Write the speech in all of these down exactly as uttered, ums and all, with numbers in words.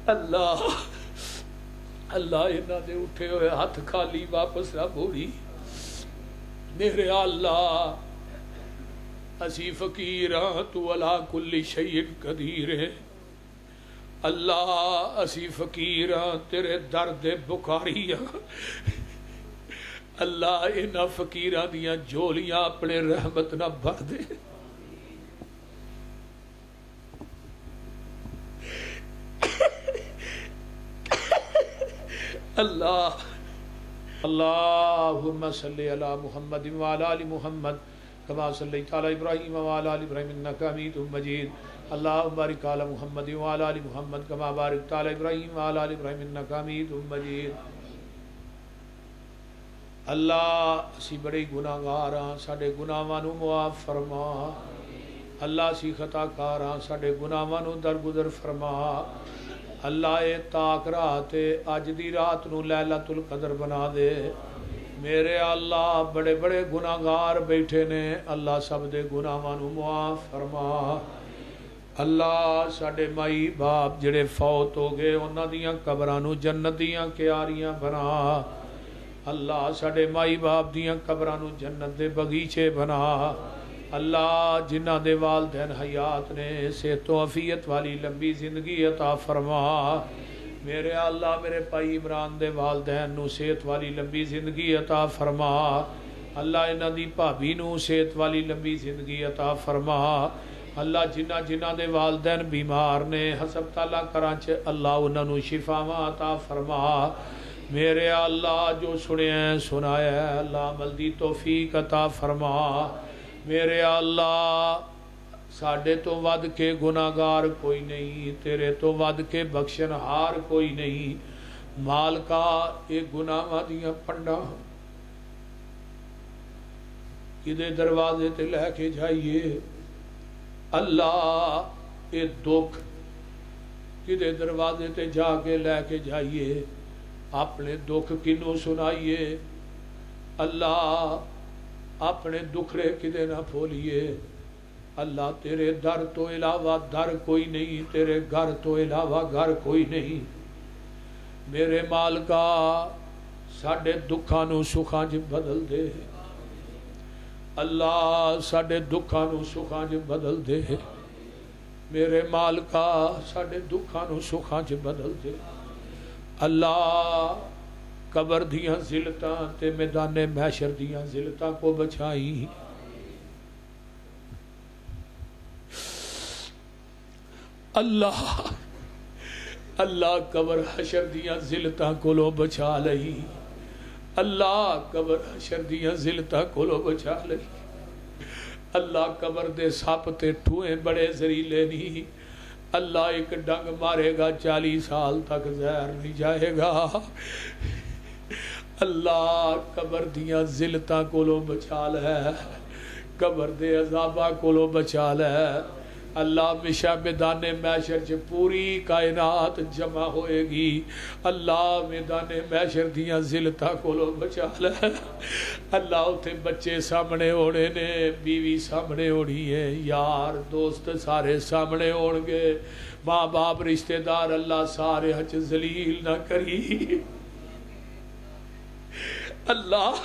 اللہ اللہ انہاں دے اٹھے ہوئے ہاتھ خالی واپس نہ موڑی میرے اللہ اسی فقیر ہاں تو علا کل شیء قدیر ہے اللہ اسی فقیر ہاں تیرے درد بخاری ہاں اللہ انہاں فقیراں دیاں جولیاں اپنے رحمت نہ بھر دے اللہ اللہم صلی علی محمد وعلی آل محمد کما صلیت علی ابراہیم وعلی آل ابراہیم انک حمید مجید اللہم بارک علی محمد وعلی آل محمد کما بارکت علی ابراہیم وعلی آل ابراہیم انک حمید مجید اللہ اسی بڑے گناہگار ہاں ساڈے گناہاں نو معاف فرما اللہ اسی خطا کار ہاں ساڈے گناہاں نو درگزر فرما اللہ اے تاک رات اج دی رات نو لیلۃ القدر بنا دے میرے اللہ بڑے بڑے گناہگار بیٹھے نے اللہ سب دے گناہاں نو معاف فرما اللہ ساڈے مائی باپ جڑے فوت ہو گئے انہاں دیاں قبراں نو جنت دیاں کیاریاں بنا اللہ ساڈے مائی باپ دیاں قبراں نو جنت دے بغیچے بنا اللہ جنہ دے والدین حیات نے صحت و عافیت والی لمبی زندگی عطا فرما میرے اللہ میرے بھائی عمران دے والدین نو صحت والی لمبی زندگی عطا فرما اللہ انہاں دی بھابی نو صحت والی لمبی زندگی عطا فرما اللہ جنہ جنہ دے والدین بیمار نے ہسپتالاں کراں چ اللہ انہاں نو شفاواں عطا فرما میرے اللہ جو سنے ہیں سنایا ہے اللہ عمل دی توفیق عطا فرما میرے اللہ ساڈے تو ود کے گناہگار کوئی نہیں تیرے تو ود کے بخشن ہار کوئی نہیں مالکا اے گناہاں دیاں پنڈاں کدے دروازے تے لے کے جائیے اللہ اے دکھ کدے دروازے تے جا کے لے کے جائیے اپنے دکھ کنوں سنائیے اللہ اپنے دکھڑے کدے نہ پھولیے اللہ تیرے در تو علاوہ در کوئی نہیں تیرے گھر تو علاوہ گھر کوئی نہیں میرے مالکا ساڈے دکھاں نو سکھاں چ بدل دے اللہ ساڈے دکھاں نو سکھاں چ بدل دے میرے مالکا ساڈے دکھاں نو سکھاں چ بدل دے اللہ قبر دیاں ذلتاں تے میدان محشر دیاں ذلتاں کو بچائی اللہ اللہ قبر حشر دیاں ذلتاں کو لو بچا لئی اللہ قبر حشر دیاں ذلتاں کو لو بچا لئی اللہ قبر دے سپ تے ٹھوئیں بڑے زہریلے نہیں اللہ ایک ڈنگ مارے گا چالیس سال تک زہر نہیں جائے گا اللہ قبر دیاں ذلتاں کولو بچا لے قبر دے عذاباں کولو بچا لے اللہ مشا میدان محشر چ پوری کائنات جمع ہوئے گی اللہ میدان محشر دیاں ذلتاں کولو بچا لے اللہ اتھے بچے سامنے ہونے نے بیوی سامنے ہونی ہے یار دوست سارے سامنے ہون گے ماں باپ رشتہ دار اللہ سارے ہچ ذلیل نہ کری اللہ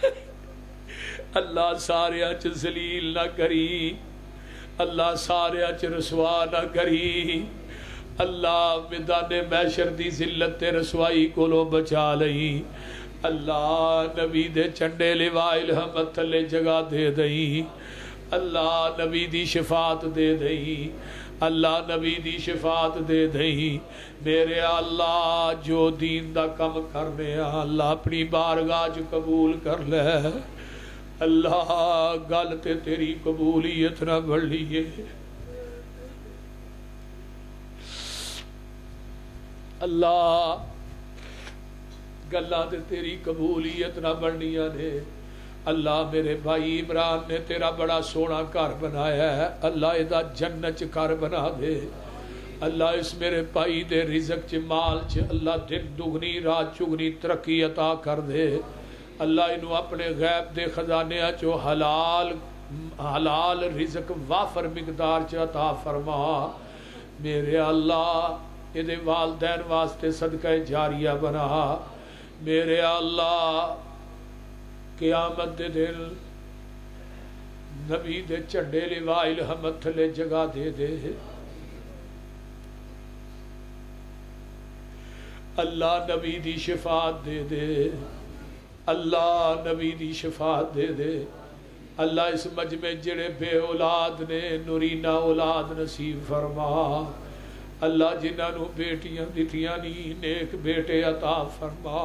اللہ سارے ہچ ذلیل نہ کری اللہ سارے ہچ رسوا نہ کری اللہ میدان محشر دی ذلت تے رسوائی کولو بچا لئی اللہ نبی دے چنڈے لوائے الحمد تھلے جگہ دے دئی اللہ نبی دی شفاعت دے دئی اللہ نبی دی شفاعت دے دئی میرے اللہ جو دین دا کم کرنے اللہ اپنی بارگاہ جو قبول کر لے اللہ گل تے تیری قبولیت نہ بڑھ لیے اللہ گلاں تے تیری قبولیت نہ بڑھنیاں نے اللہ میرے بھائی عمران نے تیرا بڑا سونا گھر بنایا ہے اللہ ادا جنت گھر بنا دے اللہ اس میرے بھائی دے رزق چ مال چ اللہ دن دگنی رات چگنی ترقی عطا کر دے اللہ انہوں اپنے غیب دے خزانے چو حلال حلال رزق وافر مقدار چ عطا فرما میرے اللہ یہ والدین واسطے صدقہ جاریہ بنا میرے اللہ قیامت دے دن نبی دے چڈے لواء الحمد تھلے جگہ دے دے اللہ نبی دی شفاعت دے دے اللہ نبی دی شفاعت دے دے اللہ اس مجمع جڑے بے اولاد نے نورینہ اولاد نصیب فرما اللہ جنہاں نو بیٹیاں دتیاں نی نیک بیٹے عطا فرما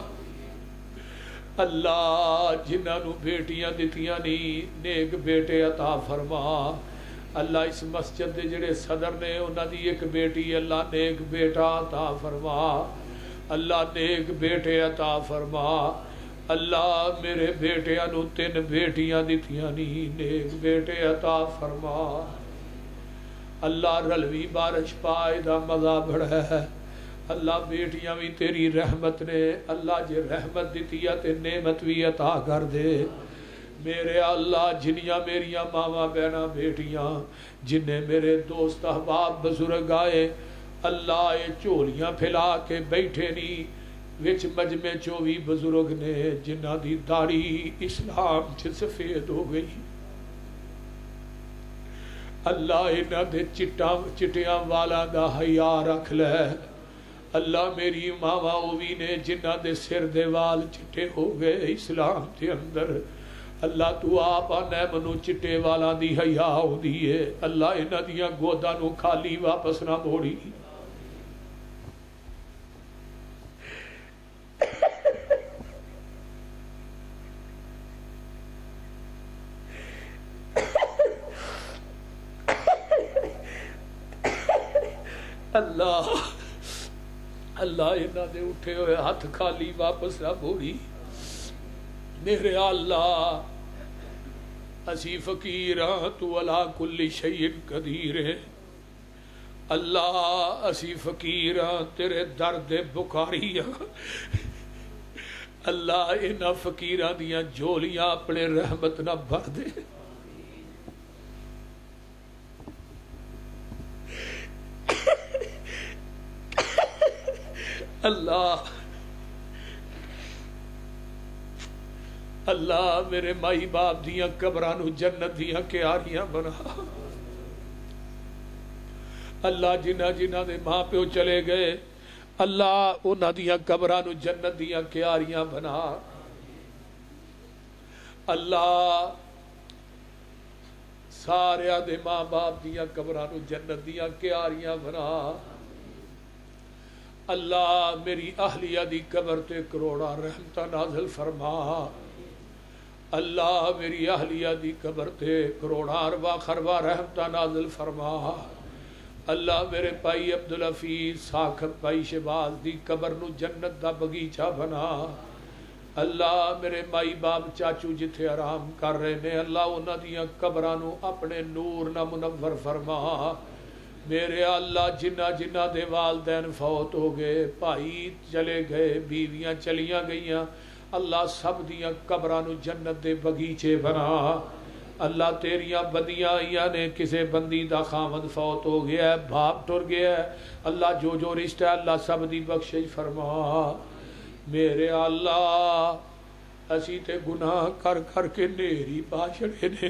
اللہ جنہاں نو بیٹیاں دتیاں نی نیک بیٹے عطا فرما اللہ اس مسجد دے جڑے صدر نے انہاں دی ایک بیٹی اللہ نیک بیٹا عطا فرما اللہ نیک بیٹے عطا فرما اللہ میرے بیٹیاں نو تین بیٹیاں دتیاں نی نیک بیٹے عطا فرما اللہ رلوی بارش پائے دا مزہ بڑھا ہے اللہ بیٹیاں بھی تیری رحمت نے اللہ جے رحمت دتیا تے نعمت بھی عطا کر دے میرے اللہ جنیاں میریاں ماما بہنا بیٹیاں جنہیں میرے دوست احباب بزرگ آئے اللہ یہ چولیاں پھیلا کے بیٹھے نہیں وچ مجمع چوی بزرگ نے جنہ دی داڑھی اسلام چ سفید ہو گئی اللہ انہ دے چٹیاں والا دا حیا رکھ لے اللہ میری ماما اوی نے جنہ دے سر دے وال چٹے ہو گئے اسلام دے اندر اللہ تو آپ آنے منو چٹے والا دی حیا ہو دیئے اللہ انہ دیاں گودا نو خالی واپس نہ موڑی اللہ اللہ انہاں دے اٹھے ہوئے ہاتھ خالی واپس نہ موڑی میرے اللہ اسی فقیراں تو علا کل شیء قدیر ہے اللہ اسی فقیراں تیرے درد بکاری اللہ انہاں فقیراں دیاں جولیاں اپنے رحمت نہ بھر دے اللہ اللہ میرے مائی باپ دیاں قبرانو جنت دیاں کیاریاں بنا اللہ جنہ جنہ دے ماں پیو چلے گئے اللہ انہ دیاں قبرانو جنت دیاں کیاریاں بنا اللہ سارے دے ماں باپ دیاں قبرانو جنت دیاں کیاریاں بنا اللہ میری اہلیہ دی قبر تے کروڑا رحمتہ نازل فرما اللہ میری اہلیہ دی قبر تے کروڑا اربا خربا رحمتہ نازل فرما اللہ میرے پائی عبدالحفیظ ساکھت پائی شباز دی قبر نو جنت دا بگیچہ بنا اللہ میرے مائی باپ چاچو جتھے آرام کر رہے نے اللہ انہ دیاں قبرانو اپنے نور نہ منور فرما میرے اللہ جنہ جنہ دے والدین فوت ہو گئے بھائی چلے گئے بیویاں چلیاں گئیاں اللہ سب دیاں قبرانو جنت دے بگیچے بنا اللہ تیریاں بندیاں آئیاں نے کسے بندی دا خامد فوت ہو گیا ہے باپ ٹر گیا ہے اللہ جو جو رشتہ ہے اللہ سب دی بخشش فرما میرے اللہ اسی تے گناہ کر کر کے نیری پاشڑے نے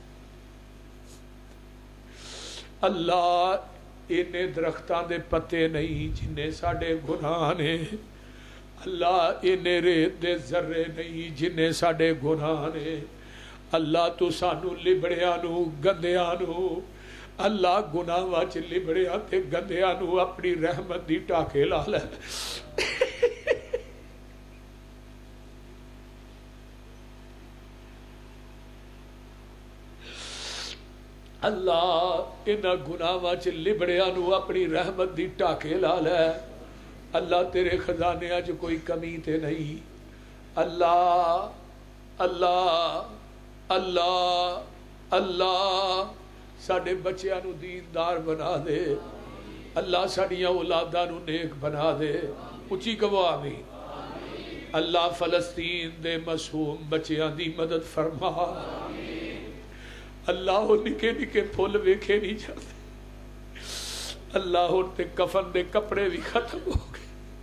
اللہ انہیں درختان دے پتے نہیں جنہیں ساڑے گناہ نے اللہ انہیں ریت دے ذرے نہیں جنہیں ساڑے گناہ نے اللہ تو سانو لبڑیانو گندیانو اللہ گناہ واچ لبڑیاں تے گندیانو اپنی رحمت دی ٹاکے لالے اللہ انہ گناہاں چ لبڑیاں نو اپنی رحمت دی ٹاکے لا لے اللہ تیرے خزانے اج کوئی کمی تے نہیں اللہ اللہ اللہ اللہ ساڈے بچیاں نو دیندار بنا دے اللہ ساڈیاں اولاداں نو نیک بنا دے اچھی گواہ آمین اللہ فلسطین دے معصوم بچیاں دی مدد فرما اللہ وہ نکے نکے پھول ویکھے نہیں جاتے اللہ ہن تے کفن دے کپڑے بھی ختم ہو گئے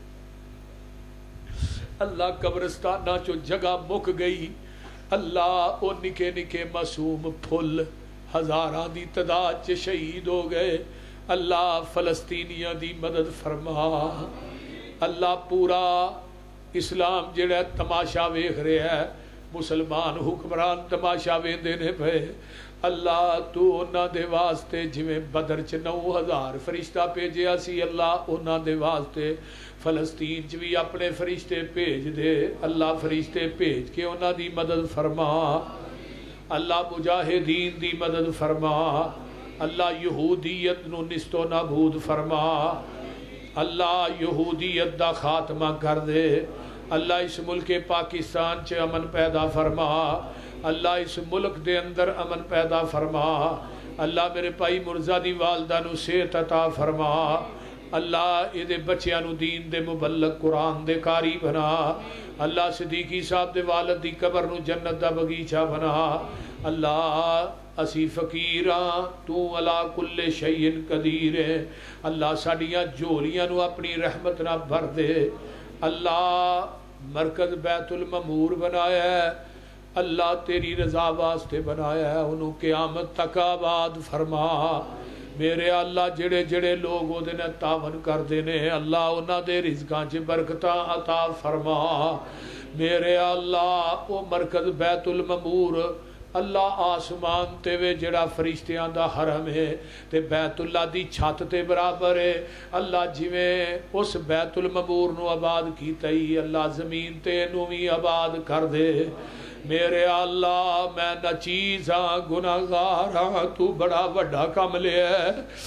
اللہ قبرستانہ چو جگہ مک گئی اللہ او نکے نکے معصوم پھل ہزاراں دی تعداد چ شہید ہو گئے اللہ فلسطینیاں دی مدد فرما اللہ پورا اسلام جڑا تماشا ویکھ رہا ہے مسلمان حکمران تماشا ویندے نے پے اللہ تو انہاں دے واسطے جویں بدر چ نو ہزار فرشتہ بھیجیا سی اللہ انہاں دے واسطے فلسطین چ بھی اپنے فرشتے بھیج دے اللہ فرشتے بھیج کے انہاں دی مدد فرما اللہ مجاہدین دی مدد فرما اللہ یہودیت نو نست و نابود فرما اللہ یہودیت دا خاتمہ کر دے اللہ اس ملک پاکستان چ امن پیدا فرما اللہ اس ملک دے اندر امن پیدا فرما اللہ میرے بھائی مرزا دی والدہ نو صحت عطا فرما اللہ یہ بچیاں نو دین دے مبلغ قرآن دے قاری بنا اللہ صدیقی صاحب دے والد دی قبر نو جنت دا بغیچہ بنا اللہ اسی فقیراں تو علا کل شیء قدیر ہے اللہ ساڈیاں جھولیاں نو اپنی رحمت نہ بھر دے اللہ مرکز بیت المعمور بنایا ہے اللہ تیری رضا واسطے بنایا ہے انہوں قیامت تک آباد فرما میرے اللہ جڑے جڑے لوگ او دے تعاون کر دینے اللہ انہاں دے رزقاں چ برکتاں عطا فرما میرے اللہ او مرکز بیت المعمور اللہ آسمان تے وے جڑا فرشتیاں دا حرم ہے تے بیت اللہ دی چھت تے برابر ہے اللہ جویں اس بیت المعمور نو آباد کیتا ہی اللہ زمین تے نو بھی آباد کر دے میرے اللہ میں نہ چیز ہاں گناہگار ہاں تو بڑا بڑا کام لے ہے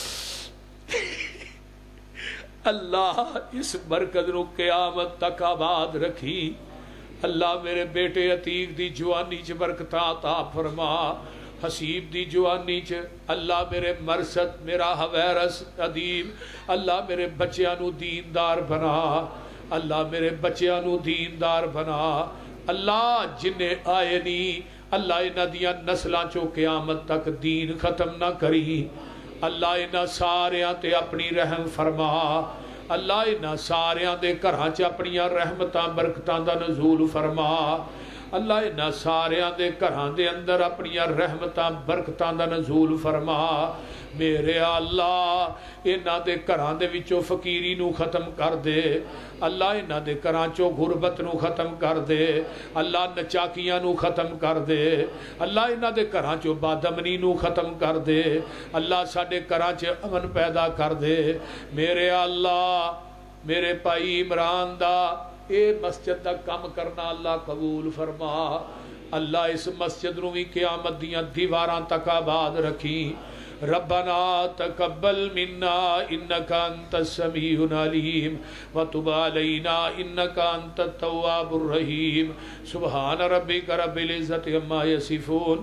اللہ اس مرکز نو قیامت تک آباد رکھی اللہ میرے بیٹے عتیق دی جوانی چ برکتاں عطا فرما حسیب دی جوانی چ اللہ میرے مرسد میرا حویرس ادیب اللہ میرے بچیاں نو دیندار بنا اللہ میرے بچیاں نو دیندار بنا اللہ جنہیں آئے نہیں اللہ انہاں دیاں نسلاں چو قیامت تک دین ختم نہ کری اللہ انہاں ساریاں تے اپنی رحم فرما اللہ انہاں ساریاں دے گھراں چ اپنیاں رحمتاں برکتاں دا نزول فرما اللہ انہاں ساریاں دے گھراں دے اندر اپنیاں رحمتاں برکتاں دا نزول فرما میرے اللہ انہاں دے گھراں دے وچوں فقیری نو ختم کر دے اللہ انہاں دے گھراں چوں غربت نو ختم کر دے اللہ نچاکیاں نو ختم کر دے اللہ انہاں دے گھراں چوں بادمنی نو ختم کر دے اللہ ساڈے گھراں چ امن پیدا کر دے میرے اللہ میرے بھائی عمران دا اے مسجد دا کام کرنا اللہ قبول فرما اللہ اس مسجد نو بھی قیامت دیاں دیواراں تک آباد رکھی ربنا تقبل منا انك انت السميع العليم وتب علينا انك انت التواب الرحيم سبحان ربك رب العزة عما يصفون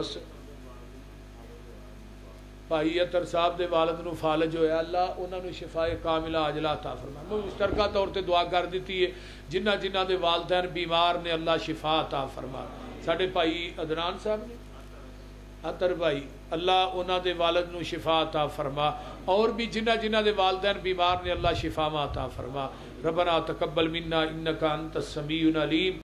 بھائی اتر صاحب دے والد نو فالج ہویا اللہ انہاں نو شفاء کاملہ عاجلہ عطا فرما میں مشترکہ طور تے دعا کر دیتی ہے جنہ جنہ دے والدین بیمار نے اللہ شفاء عطا فرما ساڈے بھائی عدنان صاحب نے اتر بھائی اللہ انہاں دے والد نو شفاء عطا فرما اور بھی جنہ جنہ دے والدین بیمار نے اللہ شفاء عطا فرما ربنا تقبل منا انک انت السمیع العلیم